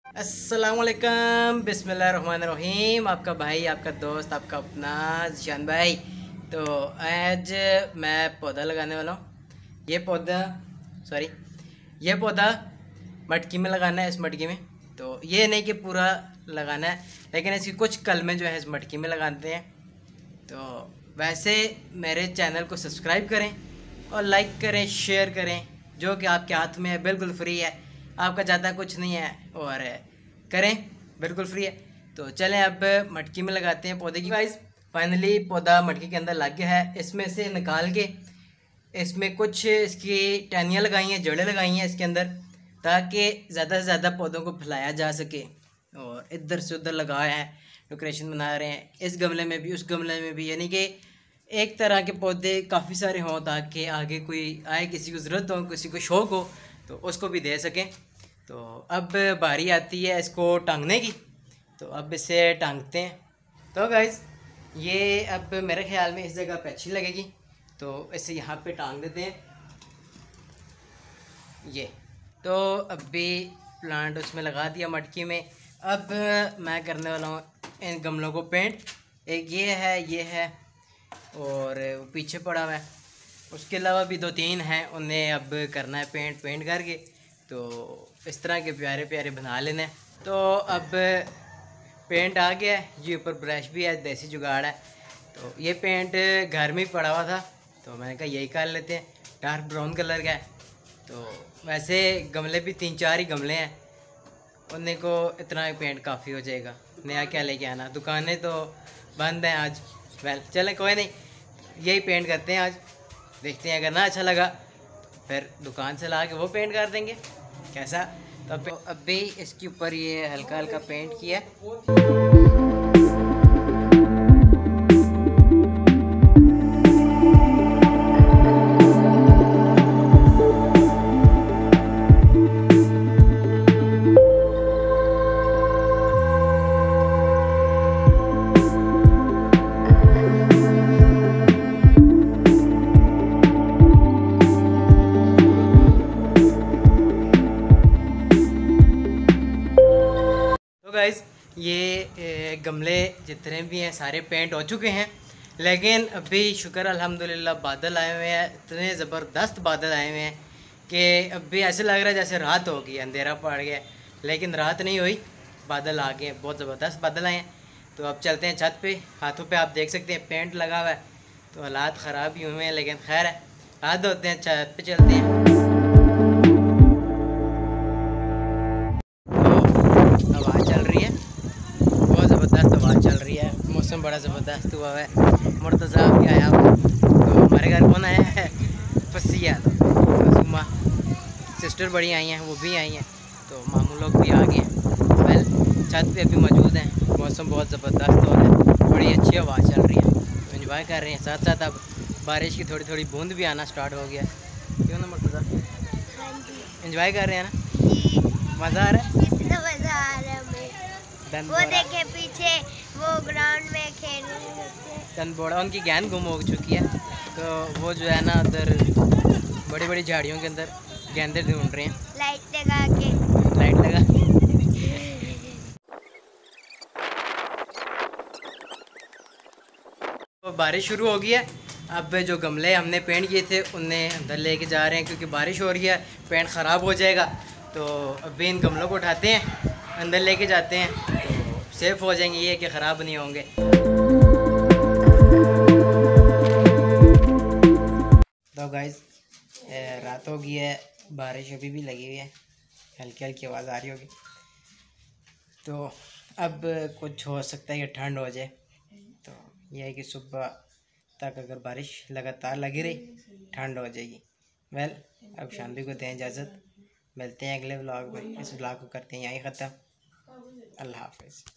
अस्सलामुअलैकुम बिस्मिल्लाहिर्रहमानिर्रहीम। आपका भाई, आपका दोस्त, आपका अपना ज़िशान भाई। तो आज मैं पौधा लगाने वाला हूँ। ये पौधा मटकी में लगाना है, इस मटकी में। तो ये नहीं कि पूरा लगाना है, लेकिन इसकी कुछ कलमें जो है इस मटकी में लगाते हैं। तो वैसे मेरे चैनल को सब्सक्राइब करें और लाइक करें, शेयर करें, जो कि आपके हाथ में है, बिल्कुल फ्री है, आपका ज़्यादा कुछ नहीं है, और करें, बिल्कुल फ्री है। तो चलें अब मटकी में लगाते हैं पौधे की। गाइस फाइनली पौधा मटकी के अंदर लग गया है। इसमें से निकाल के इसमें कुछ इसकी टहनियाँ लगाई हैं, जड़ें लगाई हैं इसके अंदर, ताकि ज़्यादा से ज़्यादा पौधों को फैलाया जा सके। और इधर से उधर लगाए हैं, डेकोरेशन बना रहे हैं, इस गमले में भी, उस गमले में भी, यानी कि एक तरह के पौधे काफ़ी सारे हों, ताकि आगे कोई आए, किसी को ज़रूरत हो, किसी को शौक़ हो, तो उसको भी दे सकें। तो अब बारी आती है इसको टांगने की। तो अब इसे टांगते हैं। तो गाइस ये अब मेरे ख्याल में इस जगह पे अच्छी लगेगी, तो इसे यहाँ पे टांग देते हैं। ये तो अभी प्लांट उसमें लगा दिया मटकी में। अब मैं करने वाला हूँ इन गमलों को पेंट। एक ये है और वो पीछे पड़ा हुआ है। उसके अलावा भी 2-3 हैं, उन्हें अब करना है पेंट करके। तो इस तरह के प्यारे प्यारे बना लेने। तो अब पेंट आ गया है, ये ऊपर ब्रश भी है, देसी जुगाड़ है। तो ये पेंट घर में ही पड़ा हुआ था, तो मैंने कहा यही कर लेते हैं। डार्क ब्राउन कलर का है। तो वैसे गमले भी 3-4 ही गमले हैं, उन्हें को इतना पेंट काफ़ी हो जाएगा। नया क्या लेके आना, दुकानें तो बंद हैं आज। वेल चलें, कोई नहीं, यही पेंट करते हैं आज। देखते हैं, अगर ना अच्छा लगा फिर दुकान से ला के वो पेंट कर देंगे, कैसा। तो अभी इसके ऊपर ये हल्का हल्का पेंट किया। तो गाइस ये गमले जितने भी हैं सारे पेंट हो चुके हैं, लेकिन अभी शुक्र अल्हम्दुलिल्लाह बादल आए हुए हैं। इतने ज़बरदस्त बादल आए हुए हैं कि अभी ऐसे लग रहा है जैसे रात हो गई, अंधेरा पड़ गया, लेकिन रात नहीं हुई, बादल आ गए, बहुत ज़बरदस्त बादल आए हैं। तो अब चलते हैं छत पे। हाथों पे आप देख सकते हैं पेंट लगा हुआ है, तो हालात ख़राब ही हुए हैं, लेकिन खैर है, हाथ धोते हैं, छत पे चलते हैं। हवा चल रही है, बहुत ज़बरदस्त हवा चल रही है, मौसम बड़ा ज़बरदस्त हुआ है। मुर्तज़ा भी आया हुआ, तो हमारे घर कौन आया है, फसिया, मासूमा सिस्टर बड़ी आई हैं, वो भी आई हैं, तो मामू लोग भी आ गए हैं। वेल छत पे अभी मौजूद हैं, मौसम बहुत ज़बरदस्त हो रहा है, बड़ी अच्छी हवा चल रही है, तो एंजॉय कर रहे हैं। साथ साथ अब बारिश की थोड़ी थोड़ी बूंद भी आना स्टार्ट हो गया है। क्यों ना मुर्तज़ा, एंजॉय कर रहे हैं ना, मज़ा आ रहा है, कितना मजा आ रहा है हमें। वो देखे पीछे वो ग्राउंड में खेल रहे बच्चे। तनबोड़ा उनकी गेंद गुम हो चुकी है, तो वो जो है ना उधर बड़ी बड़ी झाड़ियों के अंदर गेंदे ढूंढ रहे हैं, लाइट लगा के। लाइट लगा। तो बारिश शुरू हो गई है। अब जो गमले हमने पेंट किए थे उन्हें अंदर लेके जा रहे हैं, क्योंकि बारिश हो रही है, पेंट ख़राब हो जाएगा। तो अभी इन गमलों को उठाते हैं, अंदर लेके जाते हैं, तो सेफ़ हो जाएंगे, ये कि ख़राब नहीं होंगे। तो गाइस रात हो गई है, बारिश अभी भी लगी हुई है, हल्की हल्की आवाज़ आ रही होगी। तो अब कुछ हो सकता है कि ठंड हो जाए, तो यह है कि सुबह तक अगर बारिश लगातार लगी रही ठंड हो जाएगी। वेल अब शांति को दें इजाज़त, मिलते हैं अगले व्लॉग में। इस व्लॉग को करते हैं यहीं ख़त्म। अल्लाह हाफ़िज़।